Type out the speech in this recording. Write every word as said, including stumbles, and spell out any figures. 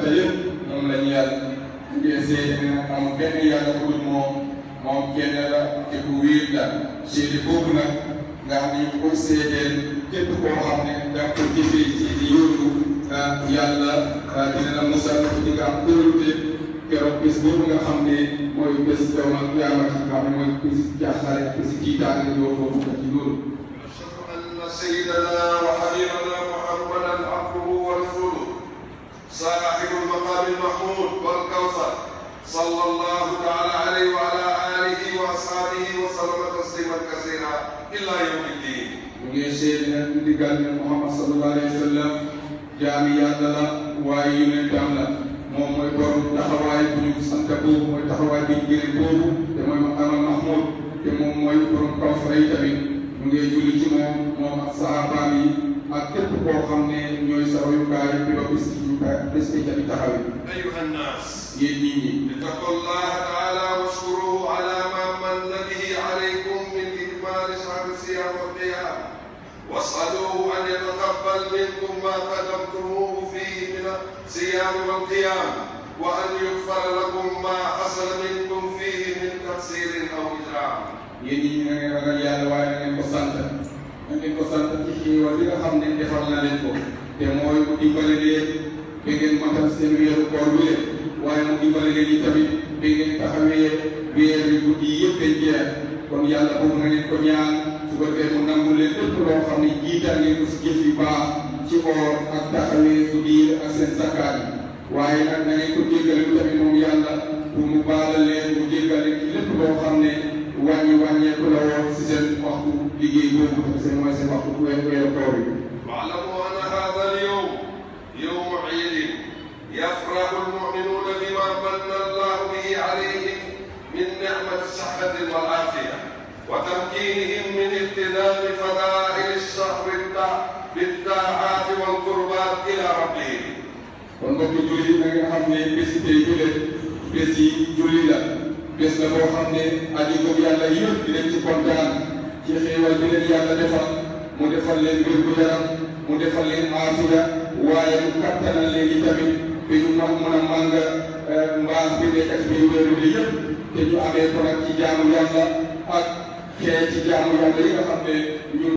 yëpp moom la ñu yàlla ngeen seede ne am benn yàlla bu dul moom moom kenn la te ku wéet la seede boobu nag nga xam ne ñu ko seedeel képp koo xam ne da nga ko jëfee ci di yóotu yàlla dina la musal di nga am kóolute keroog bés boobu nga xam ne mooy bés doomu qiyaamati nga xam ne mooy bés jaaxare bés tiitaange yoo foofu nga ci loolu. ashhadu anna sayyidana wa habibana muhammadan abduhu wa rasuluhu sahibul maqamil mahmud wal kawsar sallallahu taala alayhi wa ala alihi wa ashabihi wa sallama tasliman kasira ila yawmi ddin. mu ngi seede nag di digal ne Muhammad sallallahu alayhi wa sallam jaami yàlla la waaye yonentam la moom mooy borom taxawaay bu ñu sant boobu mooy taxawaay bi ñu jëlee boobu te mooy maqaamal mahmud te moom mooy borom kawsar yi tamit ñu ngi julli ci moom moom ak sahabaam yi ak képp koo xam ne ñooy sa royukaay bi ba bis ci bés bi tamit taxawee. ayyuha nnaas yéen nit ñi. ittaqullaha taala washkuruhu ala ma manna bihi alaykum min ikmali shahri siyam wal qiyam was'aluhu an yataqabbal minkum ma qadamtumuhu fihi min الصيام والقيام وأن يغفر لكم ما حصل منكم فيه من تقصير أو إجرام. yéen ñi nga ngeen ragal yàlla waaye na ngeen ko sant na ngeen ko sant ci xéewal bi nga xam ne defal na leen ko te mooy mu dimbale leen ba ngeen matal seen weeru koor bi leen waaye mu dimbale leen yi tamit ba ngeen taxawee weer bi guddi yëpp a jeex kon yàlla boobu na ngeen ko ñaan su ko defee mu nangu leen lépp loo xam ne jiital ngeen ko si jëf yu baax ci koor ak taxawee su diir ak seen zakkaat yi waaye nag na ngeen ko jéggale tamit moom yàlla pour mu baalal leen mu jéggale ci lépp loo xam ne wàññi wàññeeku la woon si seen waxtu liggéey boobu te seen mooy seen waxtu weeru koor yi. wa'lamu anna hadha al-yawm yawmu 'iidin yafrahu al-mu'minuuna bima manna Allahu bihi 'alayhim min ni'mati as-sihhati wal-'aafiyah wa tamkiinihim min ightidaami fadaa'ili ash-shahri bit-taa'aati wal-qurbaat ilaa rabbihim. kon mbokk julli na nga xam ne bés yi tey jëlee bés yi julli la bés la boo xam ne aji gëm yàlla yëpp di leen ci kontaan ci xéewal bi leen yàlla defal mu defal leen wér gu yaram mu defal leen aafiya waaye mu kattanal leen i tamit ba ñu mën mën a màng mbaas bi nekk ci biir wér bi yëpp te ñu amee ko nag ci jaamu yàlla ak xeet ci jaamu yàlla yi nga xam ne